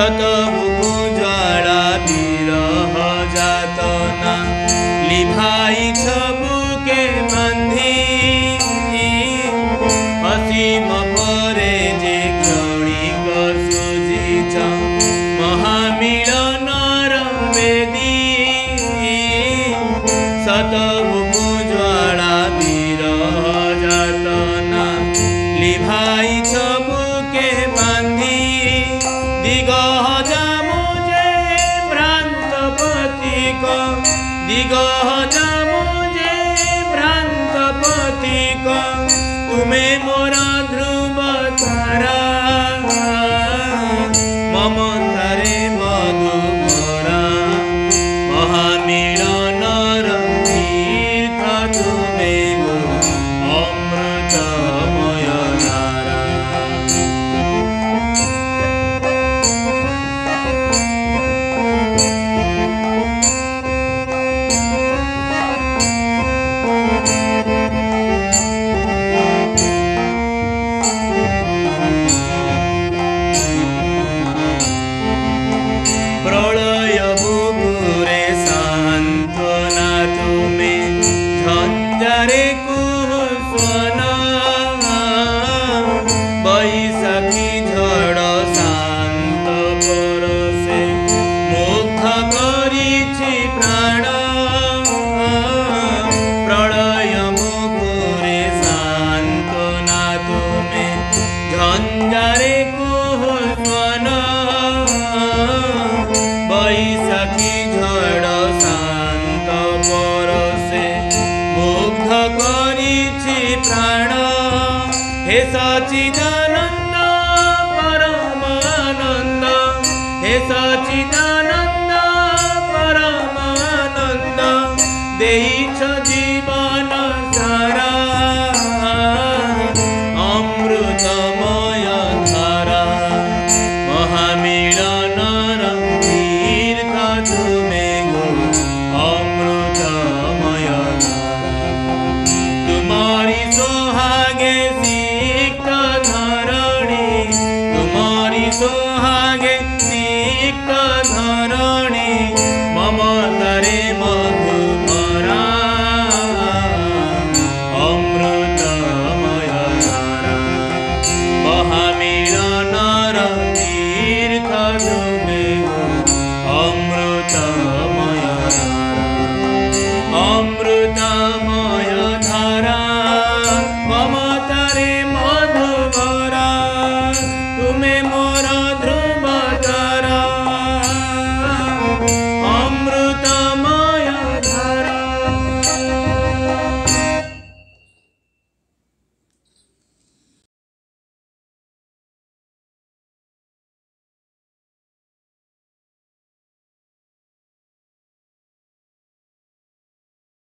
शतबुकु ज्वाला विरह जातना लिभाई छबुके बांधी असीम परे जे क्षणिक सुजिछ महामिलनर वेदी शतबुकु ज्वाला विरह जातना लिभाई छबुके बांधी दिगह जामुजे भ्रांत पथिक दिगह जामुजे भ्रांत पथिक तुमे मोर ध्रुव तारा ममतारे मधुमरा महामिलनर तीर्थ तुमे गो अमृतमय धारा। प्रलय बुकुरे सांत्वना तुमे झंझारे कुस्वन बैशाखी झड़ शांत परसे मुग्ध करिछि प्राण प्रलय बुकुरे सांत्वना तुमे झंझारे कुस्वन बैशाखी झड़ शांत परसे मुग्ध करिछि प्राण हे सच्चिदानंद परम आनंद हे सच्चिदानंद परम आनंद देइछ जीवन सारा अमृतमय धारा महामिलनर तीर्थ तुमे गो अमृतमय धारा। तुमारी सोहागे सिक्त धरणी तुमारी सोहागे सिक्त धरणी ममतारे मधुमरा अमृतमय धारा महामिलनर तीर्थ तुमे गो अमृतमय धारा अमृतमय धारा ममतारे मधुमरा तुमे मोर